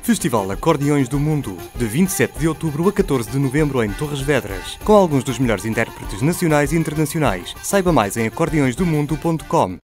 Festival Acordeões do Mundo, de 27 de outubro a 14 de novembro em Torres Vedras, com alguns dos melhores intérpretes nacionais e internacionais. Saiba mais em acordeõesdomundo.com.